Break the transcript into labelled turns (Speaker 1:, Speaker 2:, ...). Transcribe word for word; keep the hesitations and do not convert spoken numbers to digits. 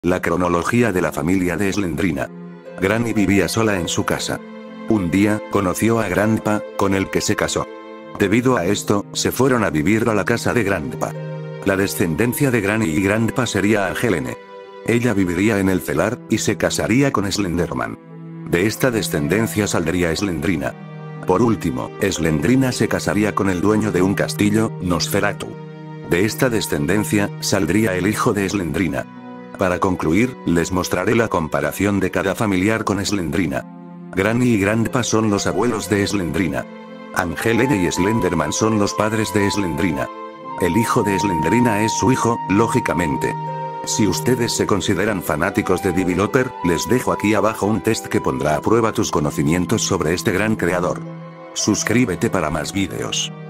Speaker 1: La cronología de la familia de Slendrina. Granny vivía sola en su casa. Un día, conoció a Grandpa, con el que se casó. Debido a esto, se fueron a vivir a la casa de Grandpa. La descendencia de Granny y Grandpa sería Angelene. Ella viviría en el celar, y se casaría con Slenderman. De esta descendencia saldría Slendrina. Por último, Slendrina se casaría con el dueño de un castillo, Nosferatu. De esta descendencia, saldría el hijo de Slendrina. Para concluir, les mostraré la comparación de cada familiar con Slendrina. Granny y Grandpa son los abuelos de Slendrina. Angelene y Slenderman son los padres de Slendrina. El hijo de Slendrina es su hijo, lógicamente. Si ustedes se consideran fanáticos de Developer, les dejo aquí abajo un test que pondrá a prueba tus conocimientos sobre este gran creador. Suscríbete para más vídeos.